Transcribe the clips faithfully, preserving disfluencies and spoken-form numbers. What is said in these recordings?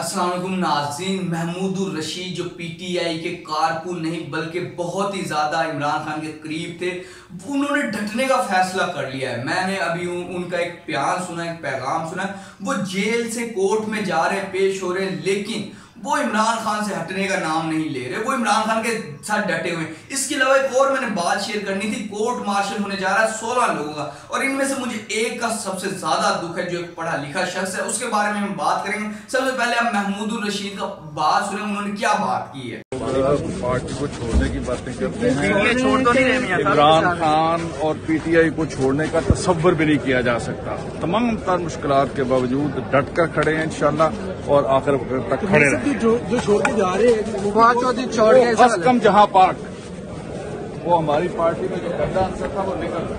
अस्सलाम वालेकुम नाज़रीन। महमूदुर रशीद जो पीटीआई के कारकुन नहीं बल्कि बहुत ही ज़्यादा इमरान खान के करीब थे, उन्होंने डटने का फैसला कर लिया है। मैंने अभी उन, उनका एक बयान सुना, एक पैगाम सुना। वो जेल से कोर्ट में जा रहे हैं, पेश हो रहे हैं, लेकिन वो इमरान खान से हटने का नाम नहीं ले रहे। वो इमरान खान के साथ डटे हुए हैं। इसके अलावा एक और मैंने बात शेयर करनी थी। कोर्ट मार्शल होने जा रहा है सोलह लोगों का, और इनमें से मुझे एक का सबसे ज्यादा दुख है, जो एक पढ़ा लिखा शख्स है। उसके बारे में हम बात करेंगे। सबसे पहले हम महमूदुर रशीद का बात सुने, उन्होंने क्या बात की है। पार्टी को छोड़ने की बातें करते हैं। इमरान खान और पीटीआई को छोड़ने का तसव्वुर भी नहीं किया जा सकता। तमाम तर मुश्किलात के बावजूद डट कर खड़े हैं इंशाल्लाह, और आखिर तक खड़े रहें। जो, जो छोड़ के जा रहे हैं छोड़ के बस कम जहां पाक, वो हमारी पार्टी में जो गद्दा अंसर था वो निकल।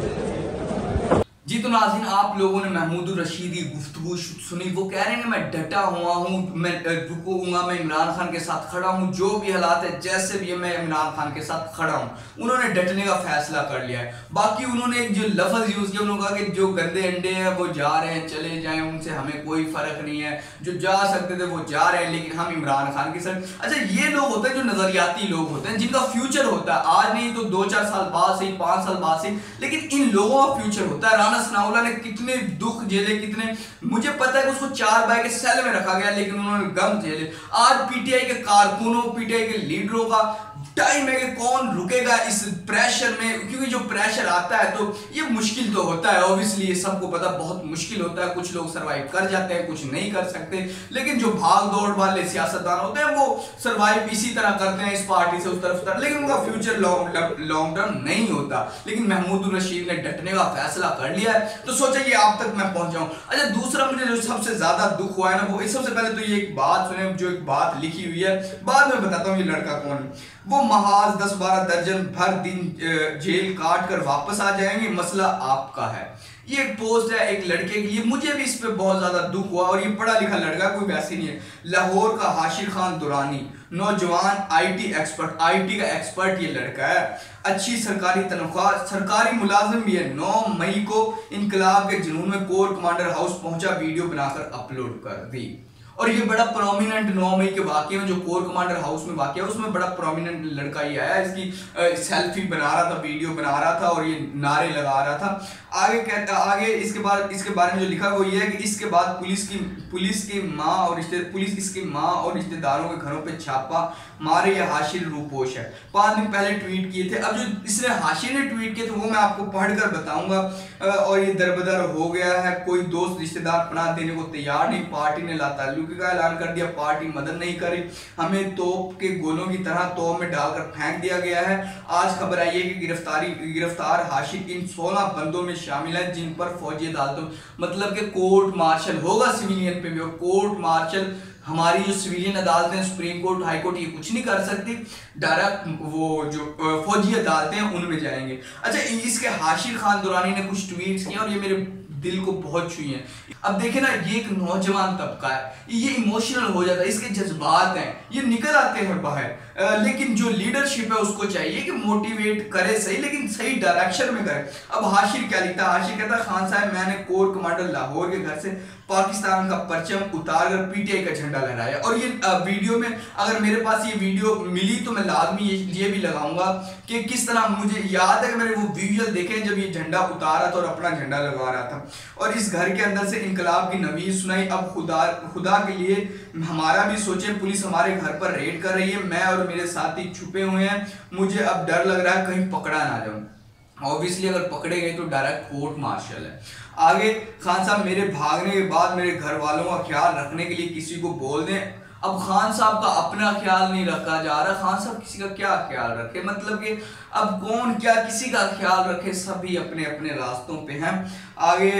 जी तो नाज़रीन, आप लोगों ने महमूदुर रशीद की गुफ्तगू सुनी। वो कह रहे हैं कि मैं डटा हुआ हूँ, मैं रुकूंगा, मैं इमरान खान के साथ खड़ा हूँ, जो भी हालात है, जैसे भी है, मैं इमरान खान के साथ खड़ा हूँ। उन्होंने डटने का फैसला कर लिया है। बाकी उन्होंने एक जो लफ्ज़ यूज़ किया, उन्होंने कहा कि जो गंदे अंडे हैं वो जा रहे हैं, चले जाएं, उनसे हमें कोई फ़र्क नहीं है। जो जा सकते थे वो जा रहे हैं, लेकिन हम इमरान खान के साथ। अच्छा, ये लोग होते हैं जो नज़रियाती लोग होते हैं, जिनका फ्यूचर होता है आज नहीं तो दो चार साल बाद से, पाँच साल बाद से, लेकिन इन लोगों का फ्यूचर होता है। राना सनाउल्लाह ने कितने दुख झेले, कितने, मुझे पता है कि उसको चार बाई के सेल में रखा गया, लेकिन उन्होंने गम झेले। आज पीटीआई के कारकुनों, पीटीआई के लीडरों का टाइम है कि कौन रुकेगा इस प्रेशर में, क्योंकि जो प्रेशर आता है तो ये मुश्किल तो होता है। ऑब्वियसली ये सबको पता, बहुत मुश्किल होता है। कुछ लोग सरवाइव कर जाते हैं, कुछ नहीं कर सकते, लेकिन जो भाग दौड़ वाले सियासतदान होते हैं वो सरवाइव इसी तरह करते हैं, इस पार्टी से उस तरफ तरफ, लेकिन उनका फ्यूचर लॉन्ग लॉन्ग टर्म नहीं होता। लेकिन महमूदुर रशीद ने डटने का फैसला कर लिया है, तो सोचा ये आप तक मैं पहुंच जाऊं। अच्छा, दूसरा मुझे जो सबसे ज्यादा दुख हुआ है ना, वो सबसे पहले तो ये एक बात सुने, जो एक बात लिखी हुई है, बाद में बताता हूँ ये लड़का कौन है। वो महाज दस बारह दर्जन भर दिन जेल काट कर वापस आ जाएंगे, मसला आपका है। ये एक पोस्ट है एक लड़के के लिए। मुझे भी इस पे बहुत ज्यादा दुख हुआ, और ये पढ़ा लिखा लड़का कोई वैसे नहीं है। लाहौर का हाशिर खान दुरानी, नौजवान आईटी एक्सपर्ट, आईटी का एक्सपर्ट ये लड़का है। अच्छी सरकारी तनख्वाह, सरकारी मुलाजिम भी है। नौ मई को इनकलाब के जुनून में कोर कमांडर हाउस पहुंचा, वीडियो बनाकर अपलोड कर दी। और ये बड़ा प्रोमिनेंट नौ मई के वाकये में, जो कोर कमांडर हाउस में वाकया, उसमें बड़ा प्रोमिनेंट लड़का ये आया। इसकी सेल्फी बना रहा था, वीडियो बना रहा था, और ये नारे लगा रहा था। आगे कहता आगे इसके बाद इसके बारे में जो लिखा वो ये है कि इसके बाद पुलिस की पुलिस की माँ और रिश्ते पुलिस इसकी माँ और रिश्तेदारों के घरों पे छापा मारे, ये हाशिर रूपोश है। पाँच दिन पहले ट्वीट किए थे। अब जो इसने हाशिर ने ट्वीट किए थे वो मैं आपको पढ़कर बताऊंगा। और ये दरबदर हो गया है, कोई दोस्त रिश्तेदार पनाह देने को तैयार नहीं, पार्टी ने लाताल्लुकी का ऐलान कर दिया, पार्टी मदद नहीं करे, हमें तोप के गोलों की तरह तोप में डालकर फेंक दिया गया है। आज खबर आई है कि गिरफ्तारी गिरफ्तार हाशिर इन सोलह बंदों में शामिल है, जिन पर फौजी अदालतों, मतलब कि कोर्ट मार्शल होगा सिविलियन पे भी, और कोर्ट मार्शल हमारी जो सिविलियन अदालतें, सुप्रीम कोर्ट, हाई कोर्ट, ये कुछ नहीं कर सकती। डायरेक्ट वो जो फौजी अदालतें हैं उनमें जाएंगे। अच्छा, इसके हाशिर खान दुरानी ने कुछ ट्वीट्स किए और ये मेरे दिल को बहुत छुई है। अब देखे ना, ये एक नौजवान तबका है, ये इमोशनल हो जाता है, इसके जज्बात हैं, ये निकल आते हैं बाहर। आ, लेकिन जो लीडरशिप है उसको चाहिए कि मोटिवेट करे सही, लेकिन सही डायरेक्शन में करे। अब हाशिर क्या लिखता है? हाशिर कहता है, खान साहब, मैंने कोर कमांडर लाहौर के घर से पाकिस्तान का परचम उतार कर पीटीआई का झंडा लहराया। और ये आ, वीडियो में, अगर मेरे पास ये वीडियो मिली तो मैं लाजमी ये, ये भी लगाऊंगा कि किस तरह, मुझे याद है कि मैंने वो विजुअल देखे जब ये झंडा उतारा था और अपना झंडा लगा रहा था, और इस घर के अंदर से इनकलाब की नवीज सुनाई। अब खुदा खुदा के लिए हमारा भी सोचे, पुलिस हमारे घर पर रेड कर रही है, मैं और मेरे साथी छुपे हुए हैं, मुझे अब डर लग रहा है कहीं पकड़ा ना जाऊं। ऑब्वियसली अगर पकड़े गए तो डायरेक्ट कोर्ट मार्शल है। आगे, खान साहब, मेरे भागने के बाद मेरे घर वालों का ख्याल रखने के लिए किसी को बोल दें। अब खान साहब का अपना ख्याल नहीं रखा जा रहा, खान साहब किसी का क्या ख्याल रखे? मतलब कि अब कौन क्या किसी का ख्याल रखे, सभी अपने अपने रास्तों पे हैं। आगे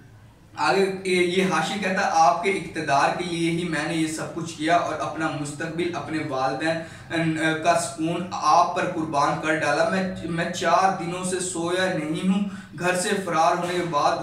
आगे ये, ये हाशिर कहता है, आपके इक़्तिदार के लिए ही मैंने ये सब कुछ किया, और अपना मुस्तकबिल, अपने वालिदैन का सुकून आप पर कुर्बान कर डाला। मैं मैं चार दिनों से सोया नहीं हूँ। घर से फरार होने के बाद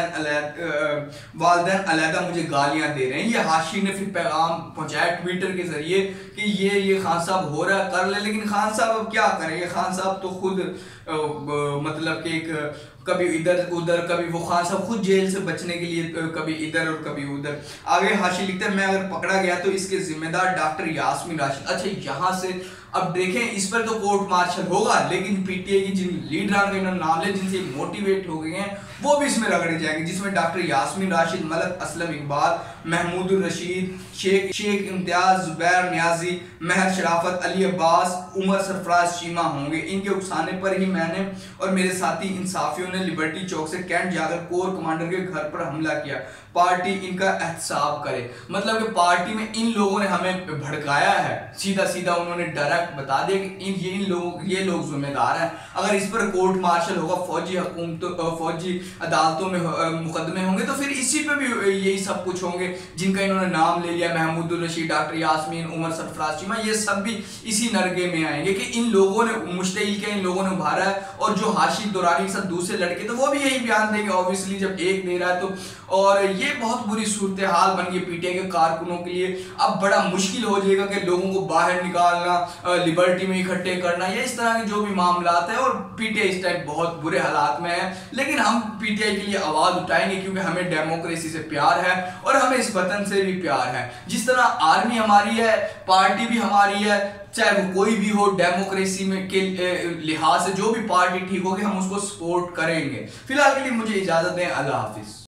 वालिदैन वालिदैन अलहदा मुझे गालियां दे रहे हैं। ये हाशिर ने फिर पैगाम पहुंचाया ट्विटर के जरिए कि ये ये खान साहब हो रहा है, कर ले। लेकिन खान साहब अब क्या करेंगे? खान साहब तो खुद आ, मतलब कि एक कभी इधर उधर, कभी वो खान साहब खुद जेल से बचने के लिए कभी इधर और कभी उधर। आगे हाशिर लिखते हैं, मैं अगर पकड़ा गया तो इसके जिम्मेदार डॉक्टर यास्मीन राशिद। अच्छा, यहाँ से अब देखें, इस पर तो कोर्ट मार्शल होगा, लेकिन पीटीआई की जिन लीडरान का इन्होंने नाम लिया, जिनसे मोटिवेट हो गए हैं, वो भी इसमें रगड़े जाएंगे, जिसमें डॉक्टर यास्मीन राशिद, मलक असलम इकबाल, महमूदुर रशीद, शेख शेख इम्तियाज, जुबैर नियाजी, महर शराफत, अली अब्बास, उमर सरफराज शीमा होंगे। इनके उकसाने पर ही मैंने और मेरे साथी इंसाफियों ने लिबर्टी चौक से कैंट जाकर कोर कमांडर के घर पर हमला किया। पार्टी इनका एहतसाब करे। मतलब कि पार्टी में इन लोगों ने हमें भड़काया है, सीधा सीधा उन्होंने डायरेक्ट बता दिया कि इन ये इन लोग ये लोग जिम्मेदार हैं। अगर इस पर कोर्ट मार्शल होगा, फौजी हुकूमतों फौजी अदालतों में मुकदमे होंगे, तो फिर इसी पे भी यही सब कुछ होंगे जिनका इन्होंने नाम ले लिया, महमूदुर रशीद, डॉक्टर यास्मीन, उमर सरफराज शीमा, ये सब भी इसी नरगे में आएंगे कि इन लोगों ने मुश्तइल किया, इन लोगों ने उभारा है। और जो हाशिद दुरानी के साथ दूसरे लड़के, तो वो भी यही बयान देंगे ऑब्वियसली, जब एक दे रहा है तो। और ये बहुत बुरी सूरत हाल बन गई पीटीआई के कारकुनों के लिए। अब बड़ा मुश्किल हो जाएगा कि लोगों को बाहर निकालना, लिबर्टी में इकट्ठे करना, या इस तरह के जो भी मामलात है। और पीटीआई इस टाइम बहुत बुरे हालात में है, लेकिन हम पीटीआई के लिए आवाज उठाएंगे, क्योंकि हमें डेमोक्रेसी से प्यार है और हमें इस वतन से भी प्यार है। जिस तरह आर्मी हमारी है, पार्टी भी हमारी है, चाहे वो कोई भी हो, डेमोक्रेसी में के लिहाज से जो भी पार्टी ठीक होगी हम उसको सपोर्ट करेंगे। फिलहाल के लिए मुझे इजाजत दें, अल्लाह हाफिज।